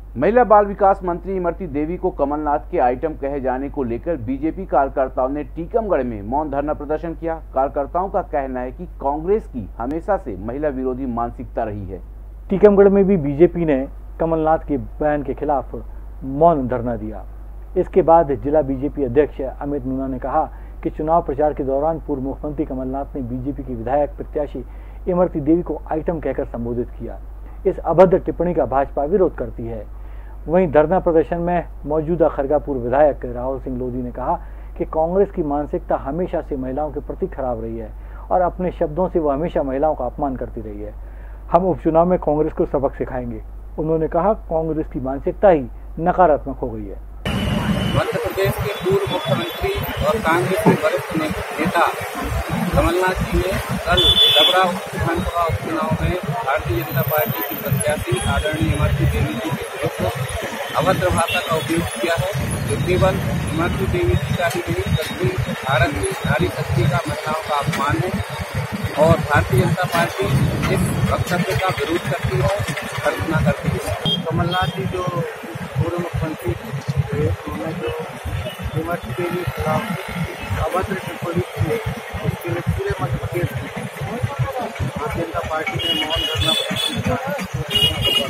महिला बाल विकास मंत्री इमरती देवी को कमलनाथ के आइटम कहे जाने को लेकर बीजेपी कार्यकर्ताओं ने टीकमगढ़ में मौन धरना प्रदर्शन किया। कार्यकर्ताओं का कहना है कि कांग्रेस की हमेशा से महिला विरोधी मानसिकता रही है। टीकमगढ़ में भी बीजेपी ने कमलनाथ के बयान के खिलाफ मौन धरना दिया। इसके बाद जिला बीजेपी अध्यक्ष अमित मीना ने कहा कि चुनाव प्रचार के दौरान पूर्व मुख्यमंत्री कमलनाथ ने बीजेपी की विधायक प्रत्याशी इमरती देवी को आइटम कहकर संबोधित किया। इस अभद्र टिप्पणी का भाजपा विरोध करती है। वहीं धरना प्रदर्शन में मौजूदा खरगापुर विधायक राहुल सिंह लोधी ने कहा कि कांग्रेस की मानसिकता हमेशा से महिलाओं के प्रति खराब रही है और अपने शब्दों से वह हमेशा महिलाओं का अपमान करती रही है। हम उपचुनाव में कांग्रेस को सबक सिखाएंगे। उन्होंने कहा कांग्रेस की मानसिकता ही नकारात्मक हो गई है। मध्य प्रदेश के पूर्व मुख्यमंत्री और कांग्रेस के वरिष्ठ नेता कमलनाथ जी ने कल डबरा विधानसभा उपचुनाव में भारतीय जनता पार्टी की प्रत्याशी आदरणीय इमरती देवी जी के विरुद्ध अभद्र भाषा का उपयोग किया है, जो केवल इमरती देवी जी का ही नहीं बल्कि भारत की नारी शक्ति का महिलाओं का अपमान है और भारतीय जनता पार्टी इस वक्तव्य का विरोध करती है, कल्पना करती है। कमलनाथ जी जो पूर्व मुख्यमंत्री थे, उन्होंने जो इमरती देवी के खिलाफ अभद्र टिप्पणी की, उसके लिए पूरे मध्य प्रदेश में भारतीय जनता पार्टी ने मौन धरना प्रदर्शन किया।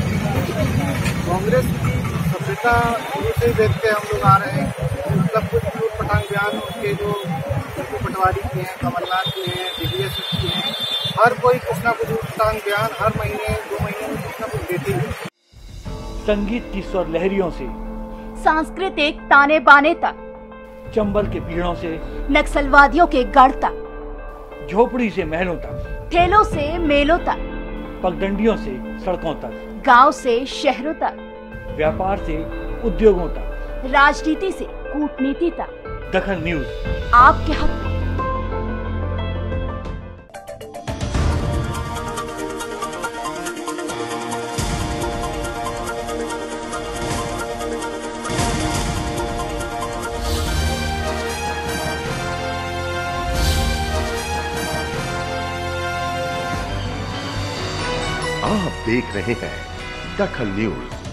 कांग्रेस की सभ्यता शुरू से ही देखते हम लोग आ रहे हैं। मतलब कुछ भी उटपटांग बयान उनके जो पटवारी के हैं, कमलनाथ के हैं, DDS के हैं, हर कोई कुछ ना कुछ उटपटांग बयान हर महीने 2 महीने में कुछ ना कुछ देते हैं। संगीत की स्वर लहरियों से सांस्कृतिक ताने बाने तक, चंबल के पीड़ों से नक्सलवादियों के गढ़ तक, झोपड़ी से महलों तक, ठेलों से मेलों तक, पगडंडियों से सड़कों तक, गांव से शहरों तक, व्यापार से उद्योगों तक, राजनीति से कूटनीति तक, दखल न्यूज आपके हक में। आप देख रहे हैं दखल न्यूज।